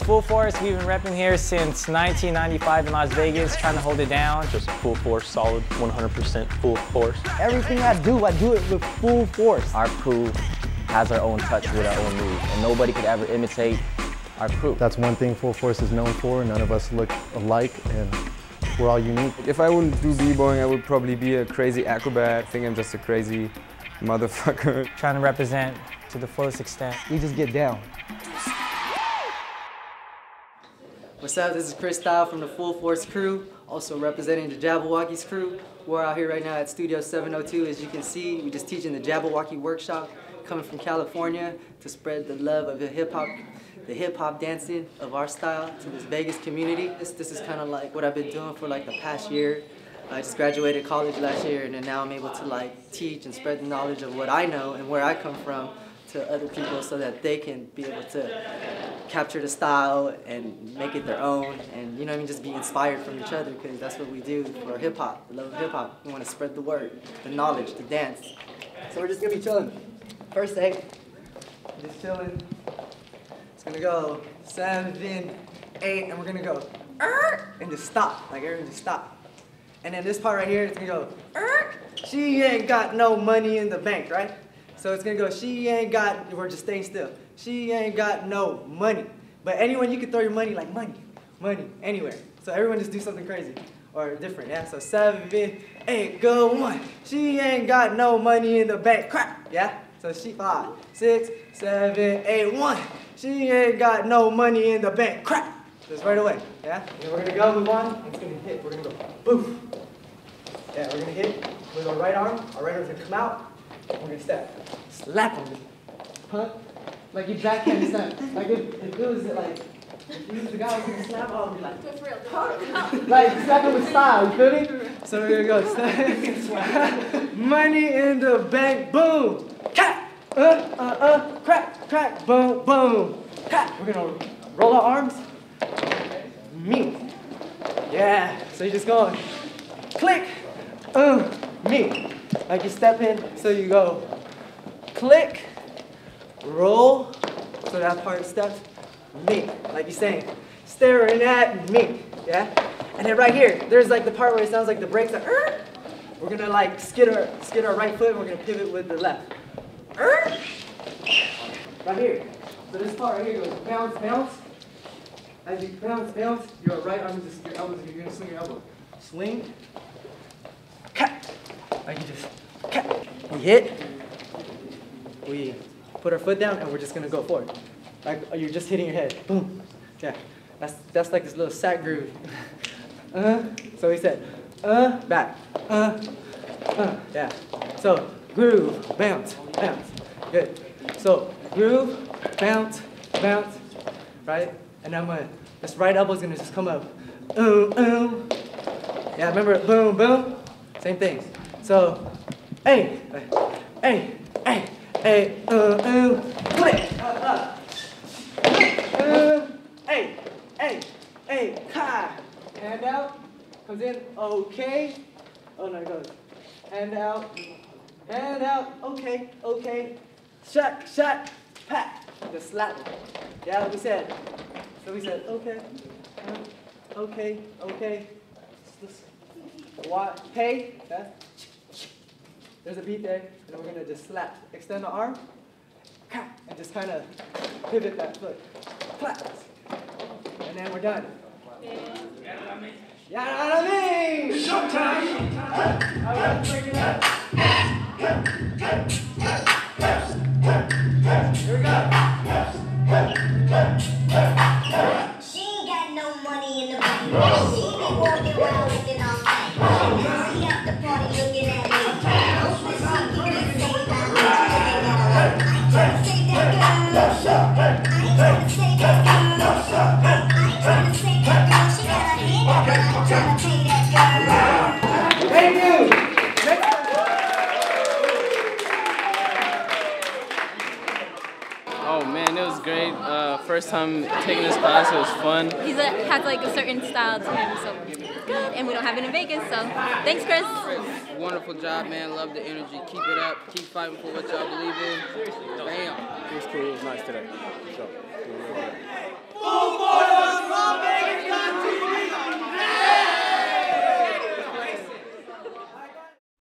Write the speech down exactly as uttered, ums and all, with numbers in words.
Full Force, we've been repping here since nineteen ninety-five in Las Vegas, trying to hold it down. Just full force, solid, one hundred percent full force. Everything I do, I do it with full force. Our crew has our own touch with our own moves, and nobody could ever imitate our crew. That's one thing Full Force is known for. None of us look alike, and we're all unique. If I wouldn't do b-boying, I would probably be a crazy acrobat. I think I'm just a crazy motherfucker. Trying to represent to the fullest extent. We just get down. What's up, this is Cristyle from the Full Force crew, also representing the Jabbawockeez crew. We're out here right now at Studio seven oh two. As you can see, we're just teaching the Jabberwocky workshop, coming from California to spread the love of the hip-hop, the hip-hop dancing of our style to this Vegas community. This, this is kind of like what I've been doing for like the past year. I just graduated college last year, and then now I'm able to like teach and spread the knowledge of what I know and where I come from to other people so that they can be able to capture the style and make it their own, and you know what I mean, just be inspired from each other, because that's what we do for hip-hop, the love of hip-hop. We want to spread the word, the knowledge, the dance. So we're just going to be chilling. First eight, just chilling. It's going to go seven, eight, and we're going to go, er, and just stop, like everyone just stop. And then this part right here, it's going to go, er, she ain't got no money in the bank, right? So it's going to go, she ain't got, we're just staying still. She ain't got no money. But anyone, you can throw your money like money, money, anywhere. So everyone just do something crazy or different, yeah? So seven, eight, go one. She ain't got no money in the bank, crap, yeah? So she five, six, seven, eight, one. She ain't got no money in the bank, crap. Just right away, yeah? And we're going to go, move on, and it's going to hit. We're going to go, boom. Yeah, we're going to hit with our right arm. Our right arm's going to come out. We're going to step. Slap him. Huh? Like you backhand snap. Like if, if it was like, if you was the guy who was going to snap, I would be like, huh? Like slap him with style, you feel me? So we're going to go snap. Money in the bank, boom. Cat. Uh, uh, uh, crack, crack, boom, boom. Cat. We're going to roll our arms. Me. Yeah. So you're just going, click, uh, me. Like you step in, so you go click, roll, so that part steps, me. Like you're saying, staring at me, yeah? And then right here, there's like the part where it sounds like the brakes are, er, we're gonna like skid our, skid our right foot, and we're gonna pivot with the left. Er, right here. So this part right here goes bounce, bounce. As you bounce, bounce, your right arm is just, your elbows, you're gonna swing your elbow. Swing, cat. Like you just, cat. We hit, we put our foot down, and we're just gonna go forward. Like you're just hitting your head, boom. Yeah, that's that's like this little sack groove. uh, so he said, uh, back, uh, uh, yeah. So groove, bounce, bounce, good. So groove, bounce, bounce, right? And I'm gonna, this right elbow's gonna just come up, ooh, ooh. Yeah, remember, boom, boom, same thing. So, hey, hey, hey, hey, uh, uh, click, uh, uh, uh, hey, hey, hey, ka, hand out, comes in, okay, oh no, it goes, hand out, hand out, okay, okay, shot, shot, pat, just slap it, yeah, like we said, so we said, okay, uh, okay, okay, what, hey, that's, there's a beat there, and we're gonna just slap. Extend the arm, and just kind of pivot that foot. Clap. And then we're done. Yeah, you know what I mean? Showtime! All right, break it up. Here we go. She ain't got no money in the bank. She be walking around looking all night. She at the party looking at me. Thank you. Oh man, it was great. Uh, first time taking this class, it was fun. He has like a certain style to him, so good. And we don't have it in Vegas, so thanks, Chris. Wonderful job, man. Love the energy. Keep it up. Keep fighting for what y'all believe in. Bam. It was cool. It was nice today. So,